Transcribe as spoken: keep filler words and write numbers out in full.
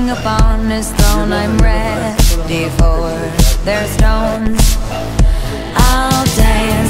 king upon his throne. I'm ready for their stones. I'll dance